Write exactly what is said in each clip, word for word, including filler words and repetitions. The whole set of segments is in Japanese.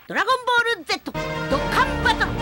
ドラゴンボール Z ドッカンバトル。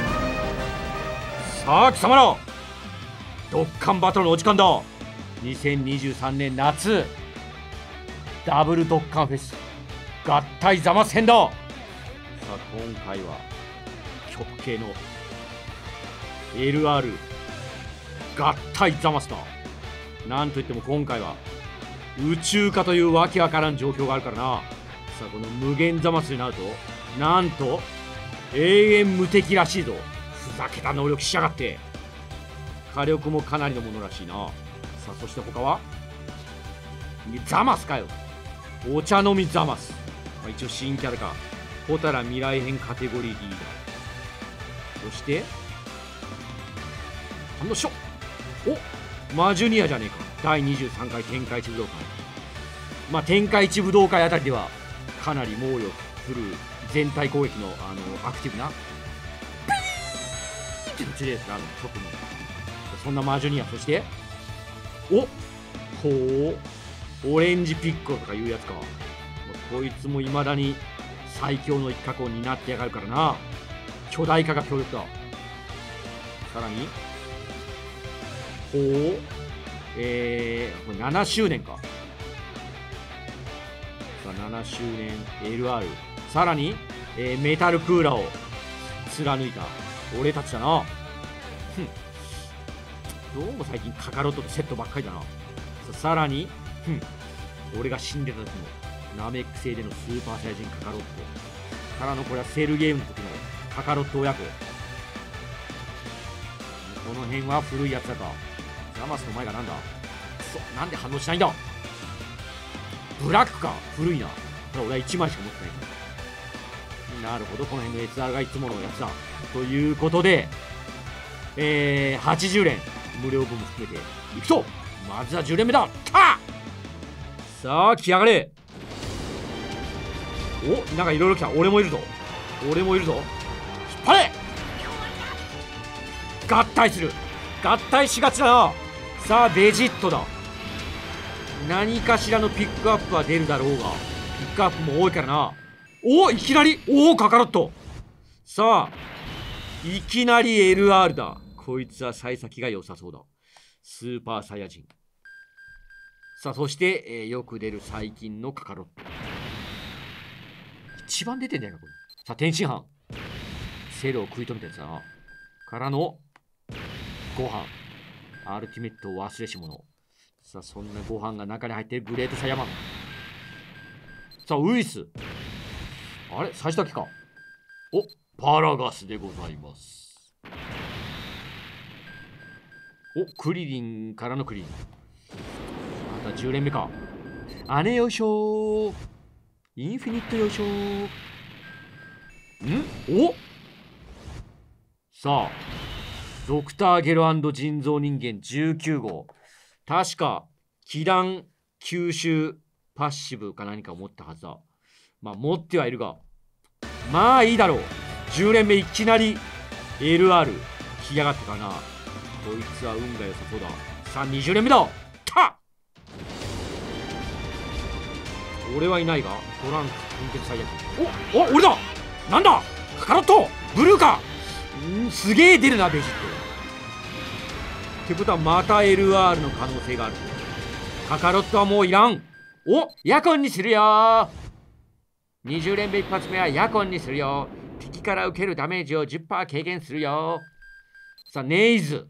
さあ貴様ら、ドッカンバトルのお時間だ。にせんにじゅうさんねん夏ダブルドッカンフェス合体ザマス編だ。さあ今回は極系の エルアール 合体ザマスだ。なんといっても今回は宇宙化というわけわからん状況があるからな。さあこの無限ザマスになるとなんと永遠無敵らしいぞ。ふざけた能力しやがって。火力もかなりのものらしいな。さあそして他はザマスかよ。お茶飲みザマス、まあ、一応新キャラか。ホタラ未来編カテゴリーリーダー。そしてあのしょおマジュニアじゃねえか。だいにじゅうさんかい天下一武道会。まあ天下一武道会あたりではかなり猛威を振るう全体攻撃のあのアクティブなピーって打ちですな、あの特にそんなマジュニア。そしておほうオレンジピッコロとかいうやつか。こいつもいまだに最強の一角を担ってやがるからな。巨大化が強力だ。さらにほうえー、これななしゅうねんか。さあななしゅうねん エルアール、 さらに、えー、メタルクーラーを貫いた俺たちだな。どうも最近カカロットとセットばっかりだな。さ, さらに俺が死んでた時のナメック星でのスーパーサイヤ人カカロットからの、これはセルゲームの時のカカロット親子。この辺は古いやつだか。ザマスの前がなんだ。くそ、なんで反応しないんだ。ブラックか、古いな。ただ俺はいちまいしか持ってないから。なるほど、この辺の エスアール がいつものやつだ。ということで、えー、はちじゅうれん無料分も含めていくと、まずはじゅうれんめだ。たさあ来やがれ。お、なんかいろいろ来た。俺もいるぞ。俺もいるぞ。引っ張れ。合体する。合体しがちだな。さあベジットだ。何かしらのピックアップは出るだろうが、ピックアップも多いからな。お、いきなりおおカカロット。さあいきなり エルアール だ。こいつは幸先が良さそうだ。スーパーサイヤ人。さあそして、えー、よく出る最近のカカロット。一番出てんじゃないかこれ。さあ天津飯、セルを食い止めたやつだな。からのご飯、アルティメット忘れし者。さあそんなご飯が中に入っているグレートサイヤマン。さあウイス、あれ最初だけか。おパラガスでございます。おクリリンからのクリリン。またじゅうれんめか。姉よいしょー、インフィニットよいしょー。んおさあドクターゲロ&人造人間じゅうきゅうごう。確か気弾吸収パッシブか何かを持ったはずだ。まあ持ってはいるが、まあいいだろう。じゅうれんめいきなり エルアール 来やがってかな。こいつは運が良さそうだ。さあにじゅうれんめだ。た俺はいないが、トランク混血サイヤ人。おお俺だ。なんだカカロットブルーか。んすげえ出るなベジット。ってことはまた エルアール の可能性がある。カカロットはもういらん。おヤコンにするよ。にじゅうれんめ一発目はヤコンにするよ。敵から受けるダメージを じゅっパーセント 軽減するよ。さあネイズ。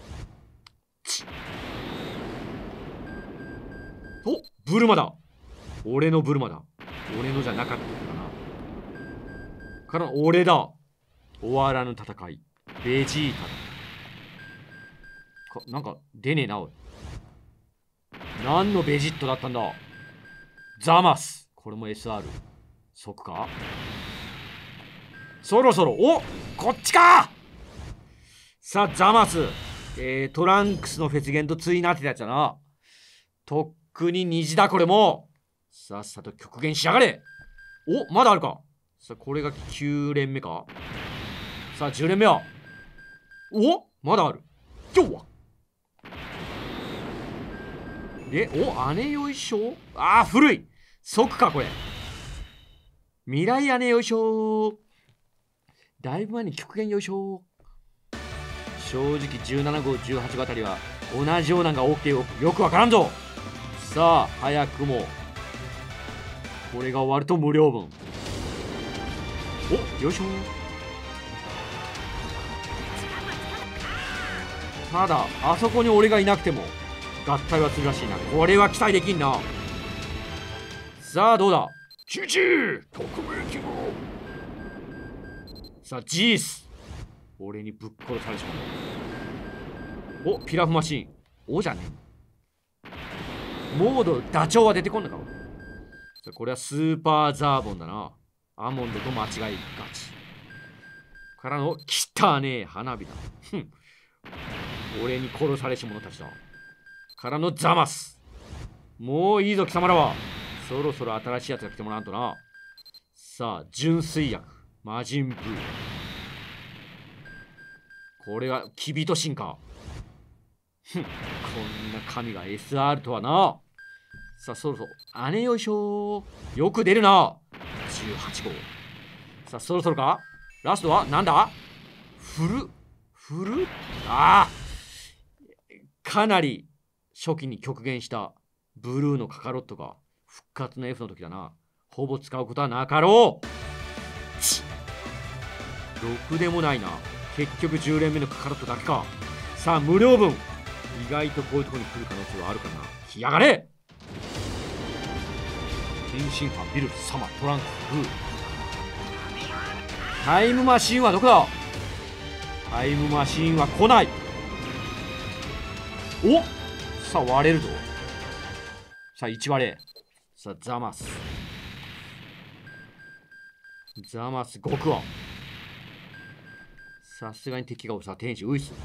おブルマだ。俺のブルマだ。俺のじゃなかったかな。から俺だ。終わらぬ戦いベジータだ。かなんか出ねえなおい。何のベジットだったんだ。ザマス、これも エスアール 即か。そろそろおこっちか。さあザマス、えー、トランクスのフェスゲンと対になってたやつだな。とっくに虹だこれも。さっさと極限しやがれ。おまだあるか。さあこれがきゅうれんめか。さあじゅうれんめはおまだある。今日はでお姉よいしょ。ああ古い即かこれ。 未来姉よいしょ。だいぶ前に極限よいしょ。正直じゅうななごうじゅうはちごあたりは同じようなのが多くてよくよくわからんぞ。さあ早くもこれが終わると無料分。およいしょ。ただあそこに俺がいなくても合体はするらしいな。これは期待できんな。さあどうだ。 父特命希望。 さあジース俺にぶっ殺されちまう。おピラフマシーン。おじゃねえ。モードダチョウは出てこんのか。さあこれはスーパーザーボンだな。アーモンドと間違いがちからの汚ねえ花火だ。ふん俺に殺されし者たちだ。からのザマス。もういいぞ貴様らは。そろそろ新しいやつが来てもらわんとな。さあ純粋薬魔人ブー。これがキビト神か。ふんこんな神が エスアール とはな。さあそろそろ姉よいしょ。よく出るなじゅうはちごう。さあそろそろか。ラストはなんだ。フルフルああかなり初期に極限したブルーのカカロットが復活の F の時だな。ほぼ使うことはなかろう。ろくでもないな。結局じゅう連目のカカロットだけか。さあ無料分。意外とこういうところに来る可能性はあるかな。来やがれ。天津飯ビルサマトランクブー。タイムマシーンはどこだ。タイムマシーンは来ない。おさあ割れるぞ。さあいち割れ。さあザマスザマス極はさすがに敵がさ天使ウイス。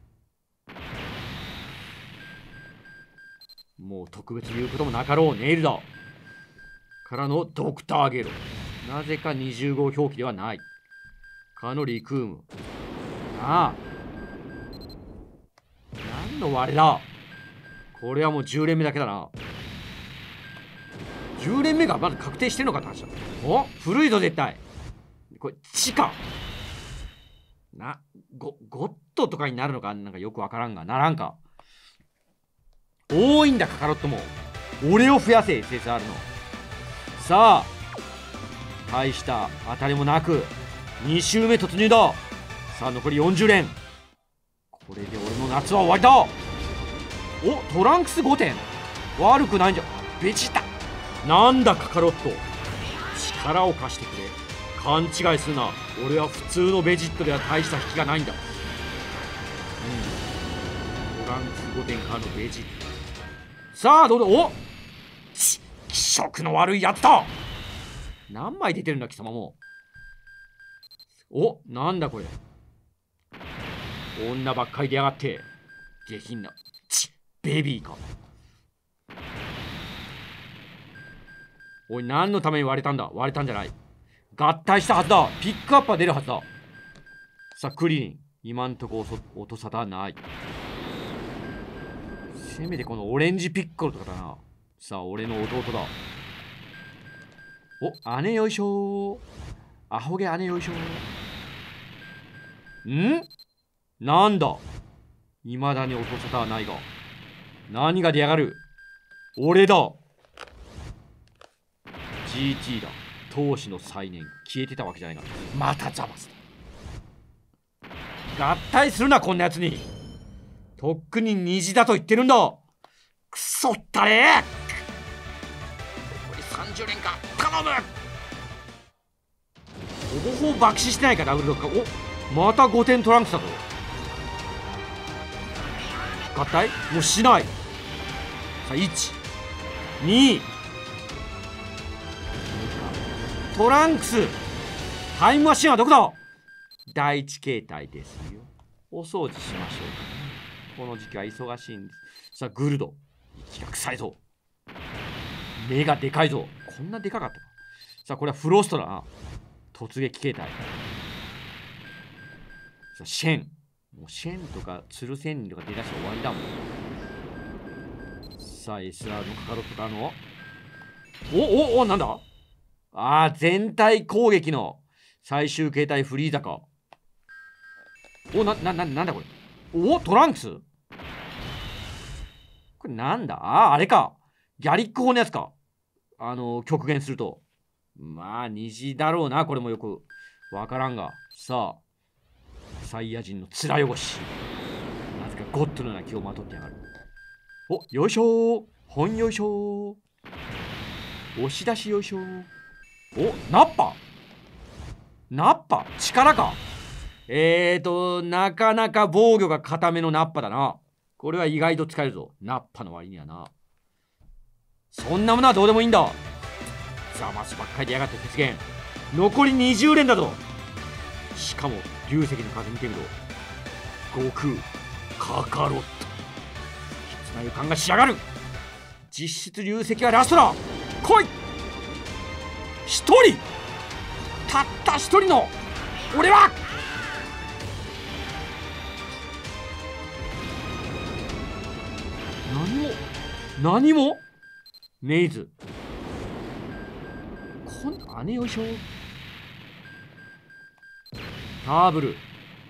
もう特別言うこともなかろう。ネイルだからのドクターゲロ。なぜかにじゅうごう表記ではない。かのリクーム。ああ何の割れだ。これはもうじゅう連目だけだな。じゅう連目がまだ確定してるのかって話だ。お古いぞ絶対。これ地下なゴゴッドとかになるのかなんかよくわからんがならんか。多いんだカカロットも。俺を増やせ エスエスアール の。さあ大した当たりもなくに周目突入だ。さあ残りよんじゅう連。これで俺の夏は終わりだ。おトランクスごてん悪くないんじゃ。ベジータなんだカカロット力を貸してくれ。勘違いするな。俺は普通のベジットでは大した引きがないんだ。うんトランクスごてんからのベジット。さあどうだ。おち気色の悪いやつだ。何枚出てるんだ貴様も。おなんだこれ。女ばっかり出やがって下品なちベビーか。おい何のために割れたんだ。割れたんじゃない。合体したはずだ。ピックアップは出るはずだ。さあクリリン今んとこ音沙汰はない。せめてこのオレンジピッコロとかだな。さあ俺の弟だ。お姉よいしょ。アホ毛姉よいしょ。んなんだ。いまだに音沙汰はないが何が出やがる。俺だ ジーティー だ。闘志の再燃消えてたわけじゃないがまたザマスだ。合体するなこんなやつに。とっくに虹だと言ってるんだ。クソったれ。残りさんじゅう連か頼む。ほぼほぼ爆死してないかダブルドッカー。おまたごてんトランクスだぞ。合体もうしない。さあいちにトランクスタイムマシンはどこだ。だいいち形態ですよ。お掃除しましょうかね。この時期は忙しいんです。さあグルド息が臭いぞ。目がでかいぞ。こんなでかかったか。さあこれはフロストだな。突撃形態。さあシェンもうシェンとかツルセンとか出だして終わりだもん。さあ エスアール のカカロットからのおおおなんだああ、全体攻撃の最終形態フリーザか。お、な、な、な、なんだこれ。お、トランクスこれなんだああ、あれか。ギャリック砲のやつか。あのー、極限すると。まあ、虹だろうな。これもよくわからんが。さあ、サイヤ人の面汚し。なぜかゴッドのような気をまとってやがる。お、よいしょー。ほんよいしょー。押し出しよいしょー。お、ナッパナッパ力か。えーと、なかなか防御が固めのナッパだな。これは意外と使えるぞ。ナッパの割にはな。そんなものはどうでもいいんだ。ザマスばっかりでやがって鉄源。残りにじゅう連だぞ。しかも流石の数見てみろ。悟空、カカロット。きつな予感がしやがる。実質流石はラストだ。来い一人たった一人の俺は何も何もメイズこん姉よいしょターブルさ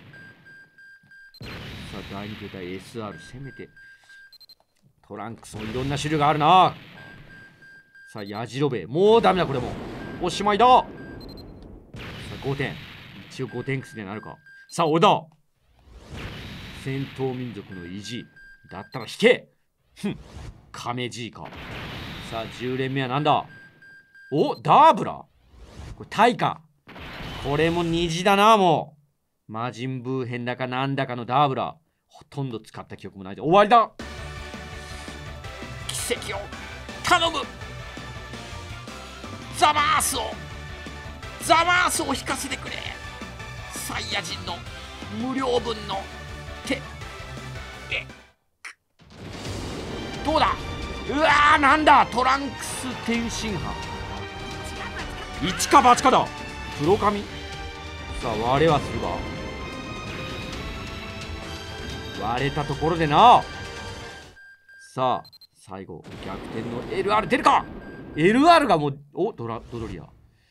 あだいに形態 エスアール せめてトランクスもいろんな種類があるな。さあヤジロベもうダメだこれもおしまいだ。さあごてん一応ごてん薬になるか。さあ俺だ戦闘民族の意地だったら引けふんカメジーか。さあじゅう連目はなんだおダーブラこれタイか。これも虹だな。もう魔人ブー編だかなんだかのダーブラほとんど使った記憶もないで終わりだ。奇跡を頼むザマースをザマースを引かせてくれ。サイヤ人の無料分の手えどうだうわーなんだトランクス天津飯一か八かだ黒髪さあ割れはするが割れたところでな。さあ最後逆転の エルアール 出るか。 エルアール がもうおドラドドリア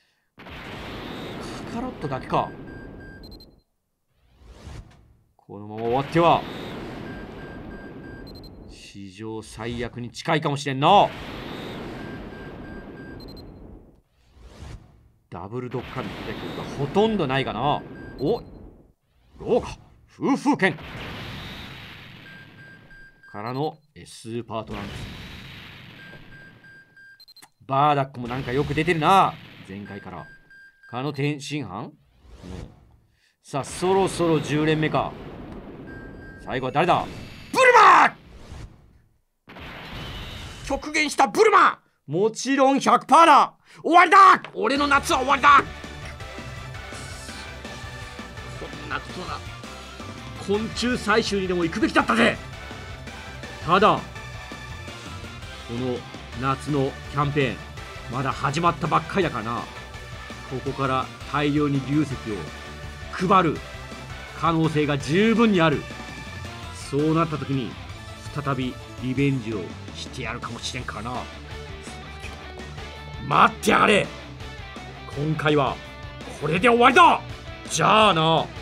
カカロットだけか。このまま終わっては史上最悪に近いかもしれんな。ダブルドッカンの出てくるがほとんどないかな。おローカ夫婦剣からのスーパートランクスバーダックもなんかよく出てるな前回からかの天津飯、うん、さあそろそろじゅう連目か。最後は誰だブルマー極限したブルマーもちろん ひゃくパーセント だ終わりだ俺の夏は終わりだこんなことな昆虫採集にでも行くべきだったぜ。ただこの夏のキャンペーンまだ始まったばっかりだからな。ここから大量に流石を配る可能性が十分にある。そうなった時に再びリベンジをしてやるかもしれんからな。待ってやがれ今回はこれで終わりだじゃあな。